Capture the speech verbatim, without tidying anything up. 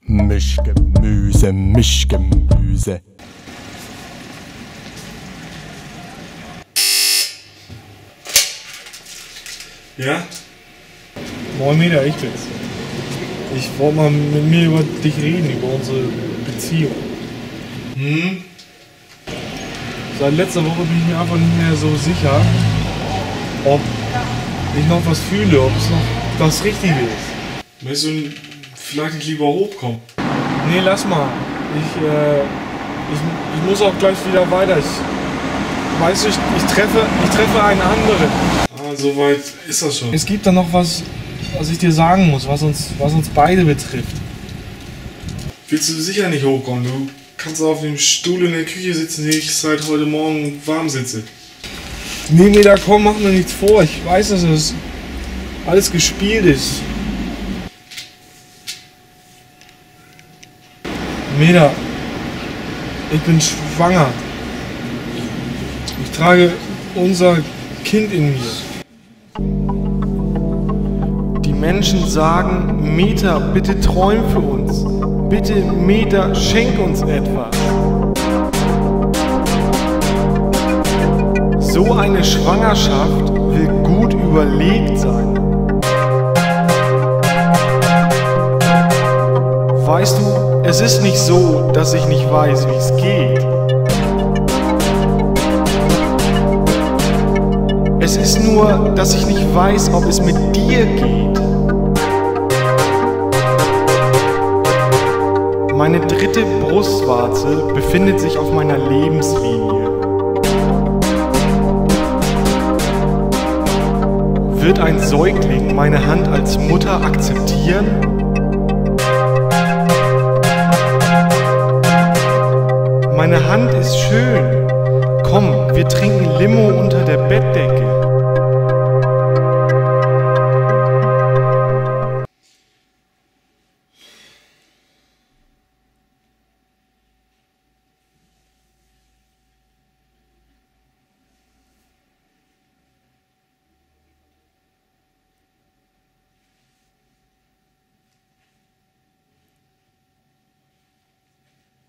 Mischgemüse, Mischgemüse. Ja? Moin Meter, ich bin's. Ich wollte mal mit mir über dich reden, über unsere Beziehung. Hm? Seit letzter Woche bin ich mir einfach nicht mehr so sicher, ob ich noch was fühle, ob es noch das Richtige ist. Willst du vielleicht nicht lieber hochkommen? Nee, lass mal. Ich, äh, ich, ich muss auch gleich wieder weiter. Ich, weißt du, ich, ich, treffe, ich treffe einen anderen. Ah, soweit ist das schon. Es gibt da noch was, was ich dir sagen muss, was uns, was uns beide betrifft. Willst du sicher nicht hochkommen? Du kannst auf dem Stuhl in der Küche sitzen, den ich seit heute Morgen warm sitze. Nee, nee, da komm, mach mir nichts vor. Ich weiß, dass es alles gespielt ist. Meda, ich bin schwanger. Ich trage unser Kind in mir. Die Menschen sagen, Meta, bitte träum für uns. Bitte, Meta, schenk uns etwas. So eine Schwangerschaft will gut überlegt sein. Weißt du, es ist nicht so, dass ich nicht weiß, wie es geht. Es ist nur, dass ich nicht weiß, ob es mit dir geht. Meine dritte Brustwarze befindet sich auf meiner Lebenslinie. Wird ein Säugling meine Hand als Mutter akzeptieren? Meine Hand ist schön. Komm, wir trinken Limo unter der Bettdecke.